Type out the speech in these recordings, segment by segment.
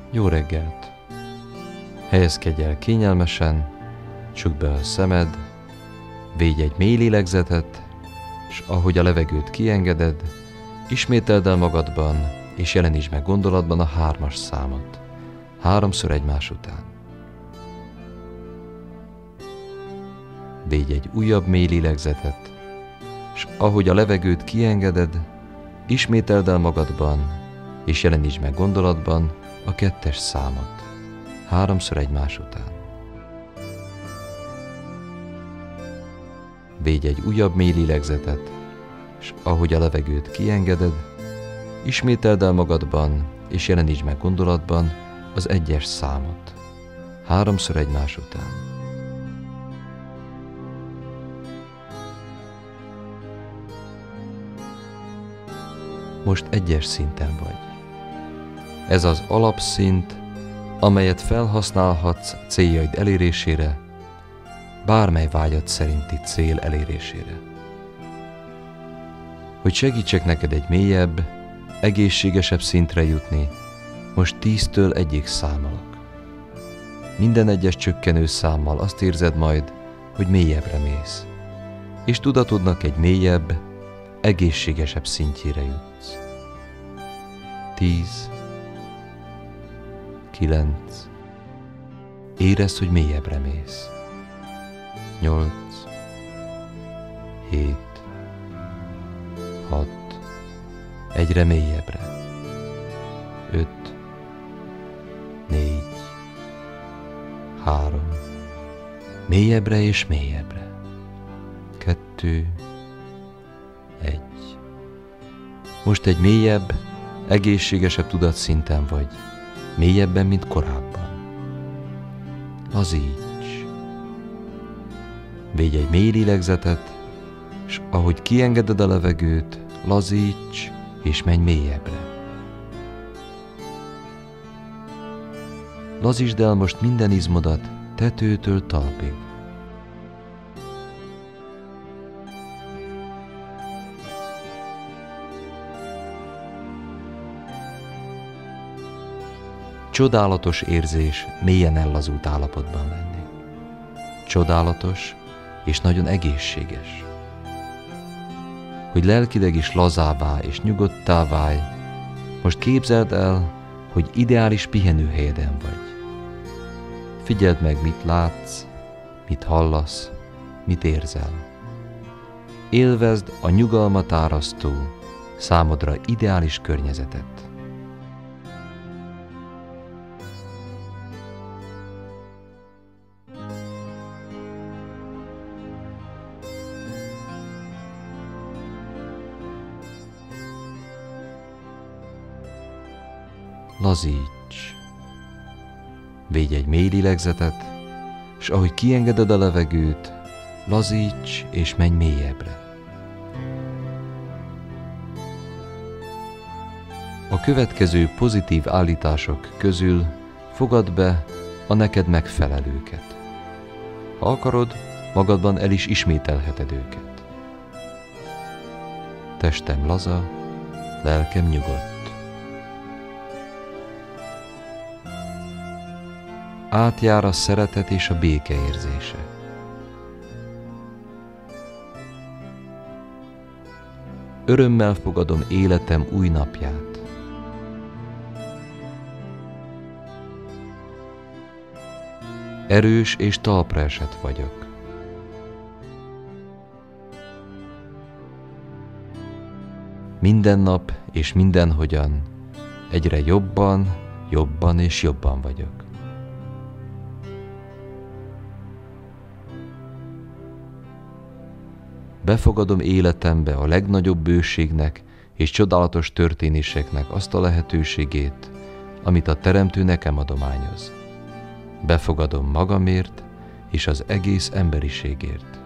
Jó reggelt! Helyezkedj el kényelmesen, csukd be a szemed, védj egy mély lélegzetet, és ahogy a levegőt kiengeded, ismételd el magadban, és jelenítsd meg gondolatban a 3-as számot, 3-szor egymás után. Védj egy újabb mély lélegzetet, és ahogy a levegőt kiengeded, ismételd el magadban, és jelenítsd meg gondolatban a 2-es számot, 3-szor egymás után. Védj egy újabb mély lélegzetet, és ahogy a levegőt kiengeded, ismételd el magadban, és jelenítsd meg gondolatban az 1-es számot, 3-szor egymás után. Most 1-es szinten vagy. Ez az alapszint, amelyet felhasználhatsz céljaid elérésére, bármely vágyad szerinti cél elérésére. Hogy segítsek neked egy mélyebb, egészségesebb szintre jutni, most 10-től 1-ig számolok. Minden egyes csökkenő számmal azt érzed majd, hogy mélyebbre mész, és tudatodnak egy mélyebb, egészségesebb szintjére jutsz. 10, 9, érezd, hogy mélyebbre mész. 8, 7, 6, egyre mélyebbre. 5, 4, 3, mélyebbre és mélyebbre. 2, 1. Most egy mélyebb, egészségesebb tudatszinten vagy, mélyebben, mint korábban. Lazíts! Védj egy mély lélegzetet, és ahogy kiengeded a levegőt, lazíts, és menj mélyebbre. Lazítsd el most minden izmodat, tetőtől talpig. Csodálatos érzés mélyen ellazult állapotban lenni. Csodálatos és nagyon egészséges. Hogy lelkileg is lazává és nyugodtá válj, most képzeld el, hogy ideális pihenőhelyeden vagy. Figyeld meg, mit látsz, mit hallasz, mit érzel. Élvezd a nyugalmat árasztó, számodra ideális környezetet. Lazíts! Védj egy mély lélegzetet, és ahogy kiengeded a levegőt, lazíts és menj mélyebbre. A következő pozitív állítások közül fogadd be a neked megfelelőket. Ha akarod, magadban el is ismételheted őket. Testem laza, lelkem nyugodt. Átjár a szeretet és a béke érzése. Örömmel fogadom életem új napját. Erős és talpra esett vagyok. Minden nap és mindenhogyan egyre jobban, jobban és jobban vagyok. Befogadom életembe a legnagyobb bőségnek és csodálatos történéseknek azt a lehetőségét, amit a Teremtő nekem adományoz. Befogadom magamért és az egész emberiségért.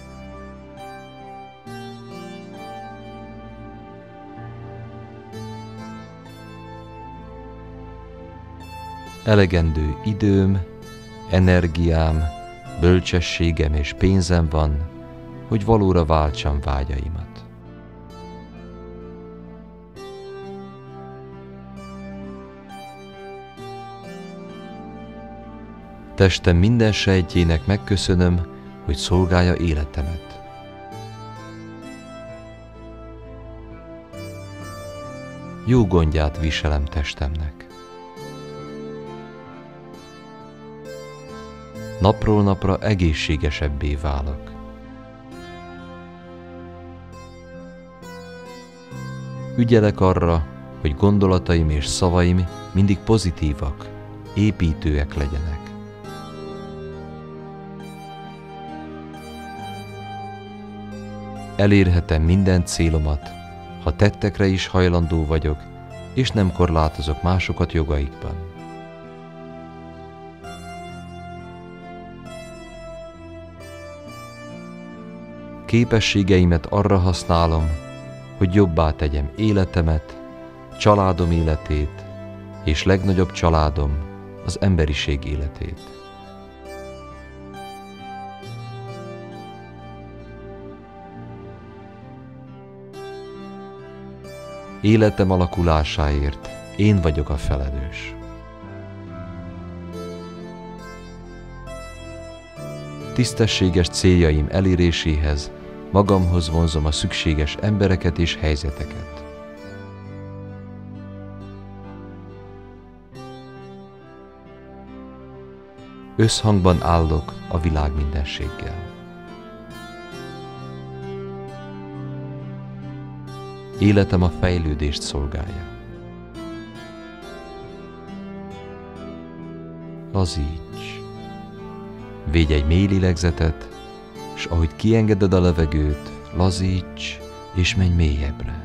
Elegendő időm, energiám, bölcsességem és pénzem van, hogy valóra váltsam vágyaimat. Testem minden sejtjének megköszönöm, hogy szolgálja életemet. Jó gondját viselem testemnek. Napról napra egészségesebbé válok. Ügyelek arra, hogy gondolataim és szavaim mindig pozitívak, építőek legyenek. Elérhetem minden célomat, ha tettekre is hajlandó vagyok, és nem korlátozok másokat jogaikban. Képességeimet arra használom, hogy jobbá tegyem életemet, családom életét, és legnagyobb családom, az emberiség életét. Életem alakulásáért én vagyok a felelős. Tisztességes céljaim eléréséhez magamhoz vonzom a szükséges embereket és helyzeteket. Összhangban állok a világ mindenséggel. Életem a fejlődést szolgálja. Lazíts! Védj egy mély lélegzetet, s ahogy kiengeded a levegőt, lazíts és menj mélyebbre.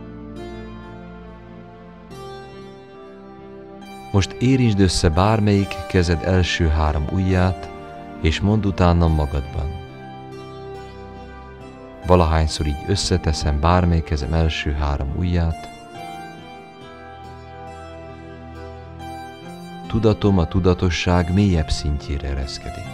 Most érintsd össze bármelyik kezed első 3 ujját, és mondd utána magadban. Valahányszor így összeteszem bármely kezem első 3 ujját, tudatom a tudatosság mélyebb szintjére ereszkedik.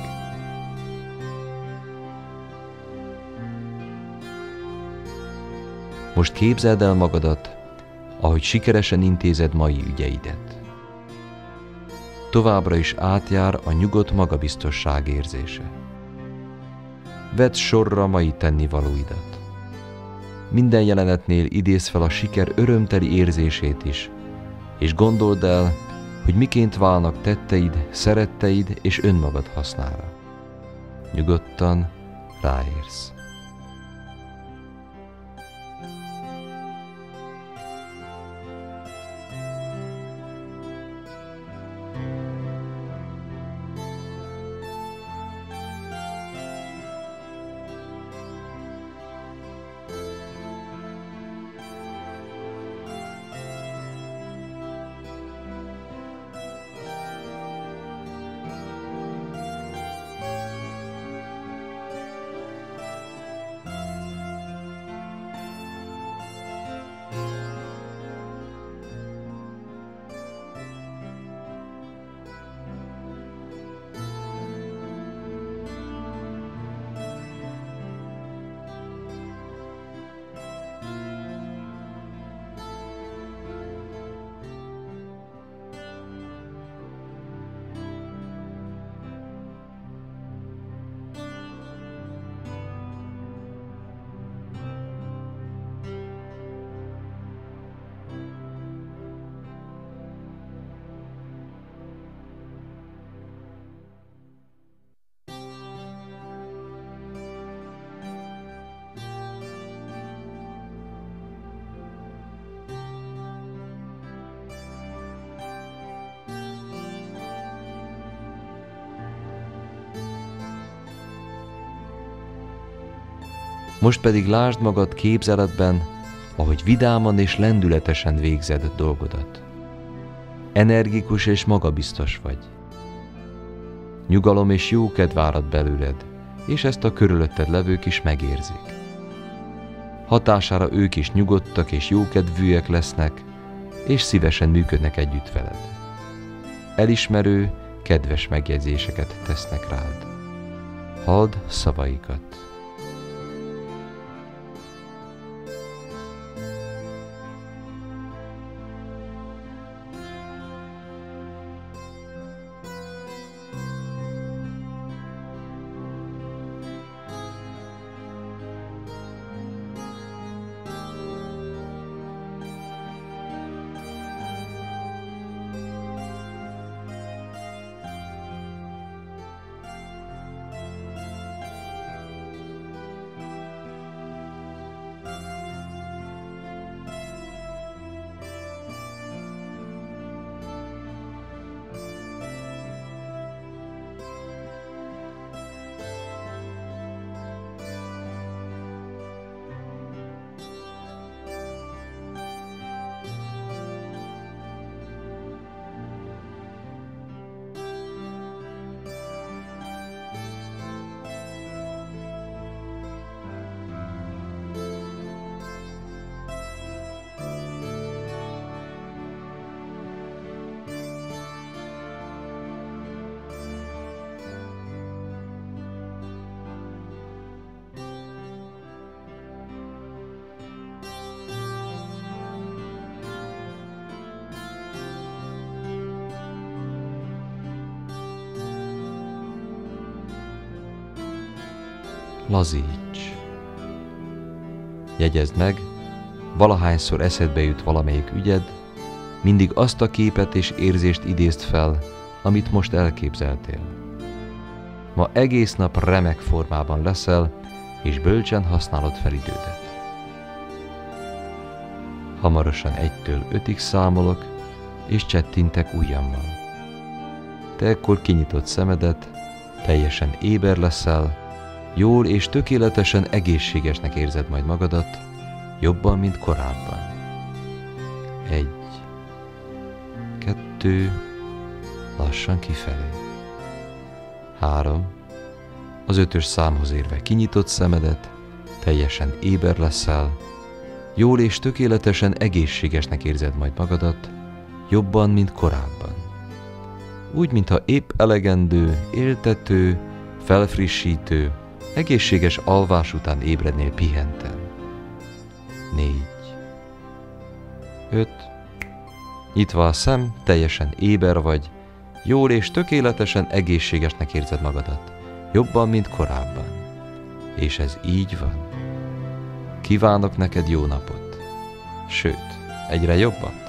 Most képzeld el magadat, ahogy sikeresen intézed mai ügyeidet. Továbbra is átjár a nyugodt magabiztosság érzése. Vedd sorra mai tennivalóidat. Minden jelenetnél idézz fel a siker örömteli érzését is, és gondold el, hogy miként válnak tetteid, szeretteid és önmagad hasznára. Nyugodtan ráérsz. Most pedig lásd magad képzeletben, ahogy vidáman és lendületesen végzed dolgodat. Energikus és magabiztos vagy. Nyugalom és jókedv árad belőled, és ezt a körülötted levők is megérzik. Hatására ők is nyugodtak és jókedvűek lesznek, és szívesen működnek együtt veled. Elismerő, kedves megjegyzéseket tesznek rád. Halld szavaikat. lazíts. Jegyezd meg, valahányszor eszedbe jut valamelyik ügyed, mindig azt a képet és érzést idézd fel, amit most elképzeltél. Ma egész nap remek formában leszel, és bölcsen használod fel idődet. Hamarosan 1-től 5-ig számolok, és csettintek ujjammal. Te ekkor kinyitod szemedet, teljesen éber leszel, jól és tökéletesen egészségesnek érzed majd magadat, jobban, mint korábban. 1, 2, lassan kifelé. 3, az 5-ös számhoz érve kinyitod szemedet, teljesen éber leszel, jól és tökéletesen egészségesnek érzed majd magadat, jobban, mint korábban. Úgy, mintha épp elegendő, éltető, felfrissítő, egészséges alvás után ébrednél pihenten. 4, 5, nyitva a szem, teljesen éber vagy, jól és tökéletesen egészségesnek érzed magadat, jobban, mint korábban. És ez így van. Kívánok neked jó napot, sőt, egyre jobbat.